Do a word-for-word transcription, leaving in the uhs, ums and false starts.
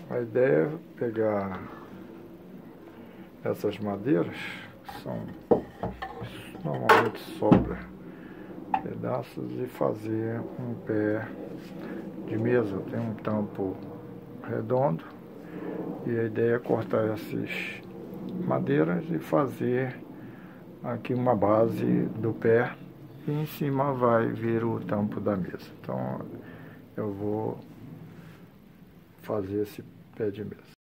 A ideia é pegar essas madeiras, que são normalmente sobra pedaços, e fazer um pé de mesa. Tem um tampo redondo e a ideia é cortar essas madeiras e fazer aqui uma base do pé, e em cima vai vir o tampo da mesa. Então eu vou fazer esse pé de mesa.